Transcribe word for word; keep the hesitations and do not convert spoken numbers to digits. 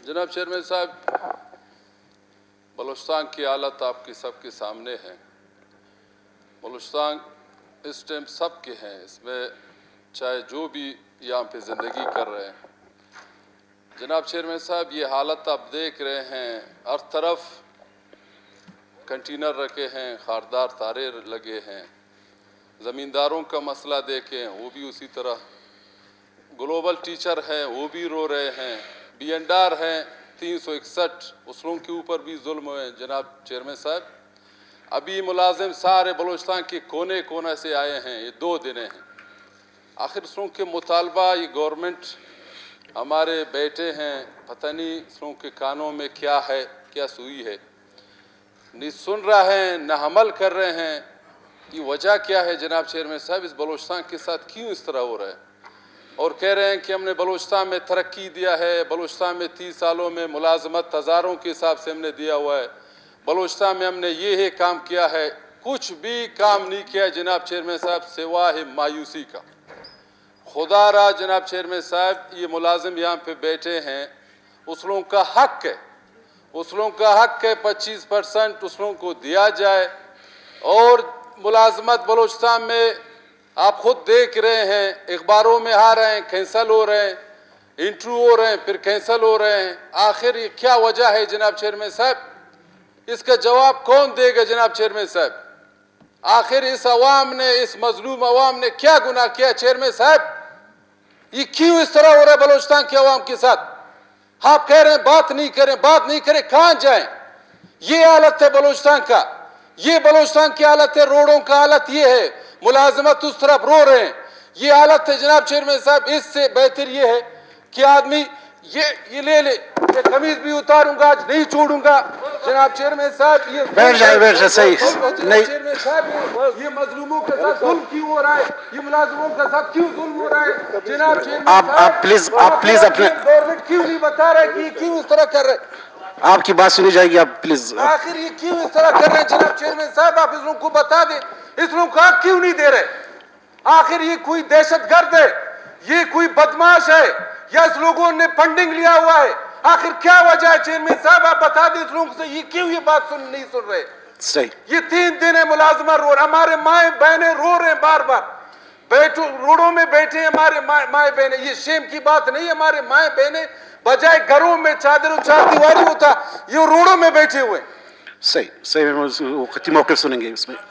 जनाब चेयरमैन साहब, बलूचिस्तान की हालत आपकी सबके सामने है। बलूचिस्तान इस टाइम सबके हैं, इसमें चाहे जो भी यहाँ पे ज़िंदगी कर रहे हैं। जनाब चेयरमैन साहब, ये हालत आप देख रहे हैं, हर तरफ कंटेनर रखे हैं, खारदार तारे लगे हैं। ज़मींदारों का मसला देखें, वो भी उसी तरह। ग्लोबल टीचर हैं, वो भी रो रहे हैं। बी एन आर हैं तीन सौ इकसठ, उस लोगों के ऊपर भी जुल्म हुए। जनाब चेयरमैन साहब, अभी मुलाजिम सारे बलूचिस्तान के कोने कोने से आए हैं, ये दो दिन हैं। आखिर उस लोगों के मुतालबा, ये गवर्नमेंट हमारे बेटे हैं, पता नहीं उस लोगों के कानों में क्या है, क्या सुई है, नहीं सुन रहा है, न अमल कर रहे हैं। ये वजह क्या है जनाब चेयरमैन साहब? इस बलूचिस्तान के साथ क्यों इस तरह हो रहा है? और कह रहे हैं कि हमने बलूचिस्तान में तरक्की दिया है, बलूचिस्तान में तीस सालों में मुलाजमत हज़ारों के हिसाब से हमने दिया हुआ है, बलूचिस्तान में हमने ये है काम किया है। कुछ भी काम नहीं किया जनाब चेयरमैन साहब, सिवाय मायूसी का। खुदा रहा जनाब चेयरमैन साहब, ये मुलाजिम यहाँ पे बैठे हैं, उस लोगों का हक है, उस लोगों का हक है पच्चीस परसेंट उस लोगों को दिया जाए। और मुलाजमत बलूचिस्तान में आप खुद देख रहे हैं, अखबारों में आ रहे हैं, कैंसिल हो रहे हैं, इंटरव्यू हो रहे हैं, फिर कैंसिल हो रहे हैं। आखिर ये क्या वजह है जनाब चेयरमैन साहब? इसका जवाब कौन देगा जनाब चेयरमैन साहब? आखिर इस अवाम ने, इस मजलूम अवाम ने क्या गुनाह किया चेयरमैन साहब? ये क्यों इस तरह हो रहा है बलूचिस्तान के अवाम के साथ? आप कह रहे हैं बात नहीं करें, बात नहीं करें, कहां जाएं? ये हालत है बलूचिस्तान का, ये बलूचिस्तान की हालत है। रोडों का हालत ये है, मुलाजमत उस तरफ रो रहे हैं, ये हालत है जनाब चेयरमैन साहब। इससे बेहतर ये है कि आदमी ये ये ले ले, ये कमीज भी उतारूंगा, आज नहीं छोड़ूंगा जनाब चेयरमैन साहब। ये बैठ जाए, बैठ जाए, सही नहीं चेयरमैन साहब, ये मजलूमों के साथ जुल्म क्यों हो रहा है? ये मुलाजमों के साथ क्यों जुल्म हो रहा है जनाब चेयरमैन आप आप प्लीज आप प्लीज अपने गवर्नमेंट क्यों नहीं बता रहा है कि क्यों इस तरह कर रहे हैं? आपकी बात सुनी जाएगी, आप प्लीज। आखिर ये क्यों इस तरह कर रहे हैं जनाब चेयरमैन साहब? आप इस लोगों को बता दें, इस लोगों का क्यों नहीं दे रहे? आखिर ये कोई दहशतगर्द है, ये कोई बदमाश है, या इस लोगों ने फंडिंग लिया हुआ है? आखिर क्या वजह है चेयरमैन साहब? आप बता दें इस लोगों से, ये क्यों ये बात सुन नहीं सुन रहे? सही, ये तीन दिन है मुलाजमा रो रहे, हमारे माए बहने रो रहे हैं, बार बार बैठो रोडों में बैठे हैं हमारे माए बहने। ये शेम की बात नहीं है, हमारे माए बहने बजाय घरों में चादरों चार दीवारी होता, ये रोडों में बैठे हुए। सही सही, वो मौके सुनेंगे उसमें।